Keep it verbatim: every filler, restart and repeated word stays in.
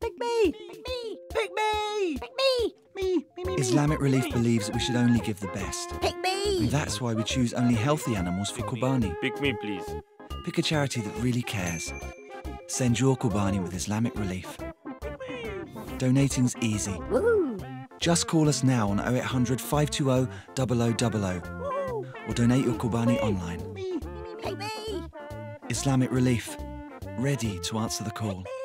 Pick me! Me! Pick me! Pick me! Me! Me, me, Islamic Relief believes that we should only give the best. Pick me! And that's why we choose only healthy animals for Qurbani. Pick me, please. Pick a charity that really cares. Send your Qurbani with Islamic Relief. Donating's easy. Woohoo! Just call us now on oh eight hundred, five two oh, double oh double oh or donate your Qurbani online. Me! Pick me! Islamic Relief, ready to answer the call.